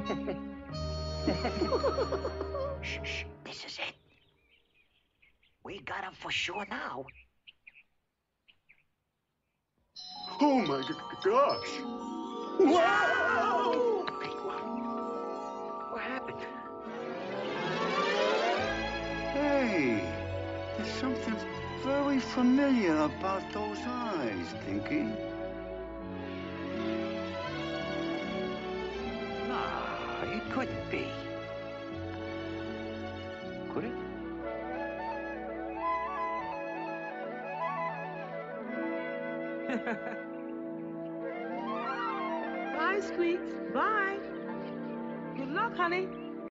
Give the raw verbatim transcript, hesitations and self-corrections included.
Shh, shh, this is it. We got him for sure now. Oh my g gosh! Whoa! What happened? Hey, there's something very familiar about those eyes, Dinky. Nah, it couldn't be. Could it? Bye, Squeaks. Bye. Good luck, honey.